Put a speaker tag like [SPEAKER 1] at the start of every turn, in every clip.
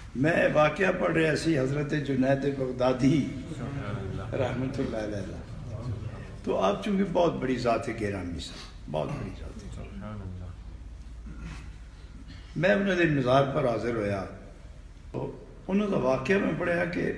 [SPEAKER 1] میں واقعہ پڑھ رہا سی حضرت جنید بغدادی رحمۃ اللہ علیہ، تو آپ چونکہ بہت بڑی ذات گرامی سے، بہت بڑی ذات، میں انہوں نے مزار پر حاضر ہویا تو انہوں کا واقعہ میں پڑھا کہ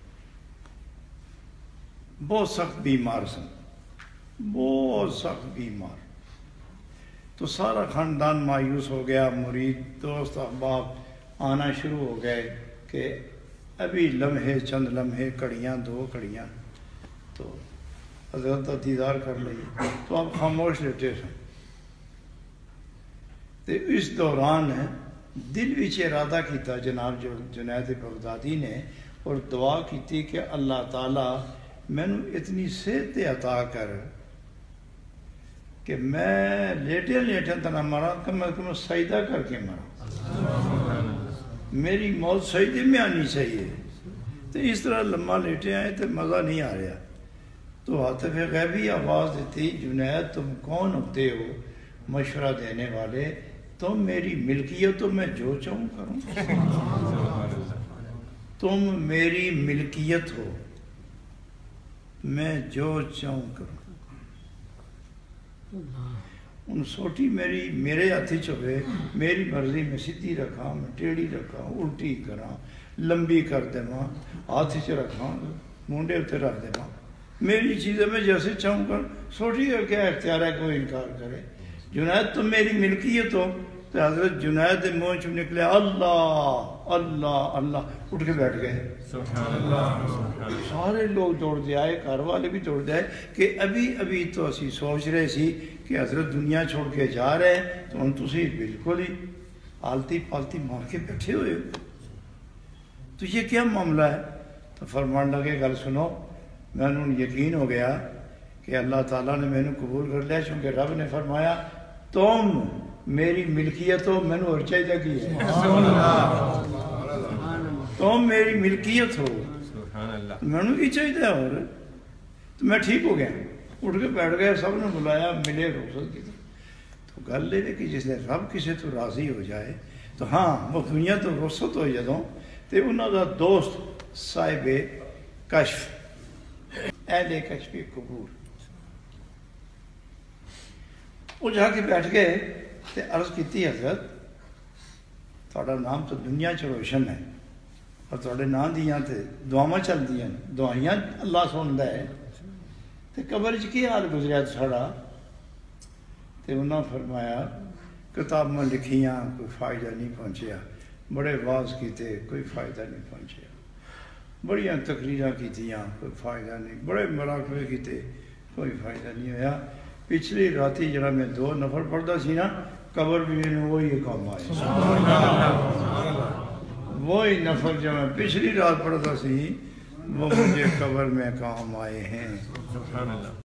[SPEAKER 1] بہت سخت بیمار سن، بہت سخت بیمار، تو سارا خاندان مایوس ہو گیا، مرید دوست احباب آنا شروع ہو گئے کہ ابھی لمحے چند لمحے کڑیاں دو کڑیاں تو حضرت کا دیدار کر لئی، تو آپ خاموش لیٹے سن۔ تو اس دوران دل وچ ارادہ کیتا جناب جنید بغدادی نے اور دعا کیتی کہ اللہ تعالیٰ مینوں اتنی صحت عطا کر کہ میں لیٹے لیٹے تو نہ مرا، کم از کم سجدہ کر کے مرا، میری موت سجدے میں آنی چاہیے۔ تو اس طرح لمحہ لیٹے آئے تو مزہ نہیں آ رہا، تو عاطف غیبی آواز دیتی، جنید تم کون ہوتے ہو مشورہ دینے والے؟ تم میری ملکیت ہو، میں جو چاہوں کروں، تم میری ملکیت ہو، میں جو چاہوں کروں۔ ان سوٹی میرے ہاتھ چوے، میری مرضی میں سیدھی رکھاں، میں ٹیڑھی رکھاں، الٹی کراں، لمبی کر دواں، ہاتھ چ رکھاں، مونڈے اتنے رکھ دواں، میری چیزیں میں جیسے چاہوں کر۔ سوٹی کا کیا اختیار ہے کوئی انکار کرے؟ جنید تم میری ملکیت ہو۔ تو حضرت جنید منہ چ نکلے اللہ اللہ اللہ، اٹھ کے بیٹھ گئے۔ سارے لوگ دوڑ دے آئے، گھر والے بھی دوڑ دے آئے کہ ابھی تو اسی سوچ رہے سی کہ حضرت دنیا چھوڑ کے جا رہے ہیں، تو ہم تسی بالکل ہی آلتی پالتی مار کے بیٹھے ہوئے ہو، تو یہ کیا معاملہ ہے؟ تو فرمان لگے گل سنو، میں انہوں یقین ہو گیا کہ اللہ تعالیٰ نے میں نے قبول کر لیا، چونکہ رب نے فرمایا تم میری ملکیت ہو، میں نے اور چاہیے کی ہے، تم میری ملکیت ہو، میں نے کی چاہیے اور؟ تو میں ٹھیک ہو گیا، اٹھ کے بیٹھ گئے، سب نے بلایا، ملے رخصت کی۔ تو گل یہ ہے کہ جس نے رب کسی تو راضی ہو جائے تو ہاں وہ دنیا تو رخصت ہو جدوں تو انہوں کا دوست صاحب کشف، اہل کشف قبور، وہ جا کے بیٹھ گئے تو عرض کیتی حضرت تھوڑا نام تو دنیا چ روشن ہے اور تھوڑے نام دیاں تے دعاواں چل دیاں، دعائیاں اللہ سنتا ہے، تو قبر چ کی حال گزریا ساڑا؟ تو انہوں فرمایا کتاباں لکھیاں کوئی فائدہ نہیں پہنچیا، بڑے واز کیتے کوئی فائدہ نہیں پہنچیا، بڑیاں تقریراں کیتیاں کوئی فائدہ نہیں، بڑے مراقبے کیتے کوئی فائدہ نہیں ہویا۔ پچھلی راتی جڑا میں 2 نفل پڑھتا سی نا، قبر بھی میں وہی کام آئے، وہی نفل جو میں پچھلی رات پڑھتا سی وہ مجھے قبر میں کام آئے ہیں۔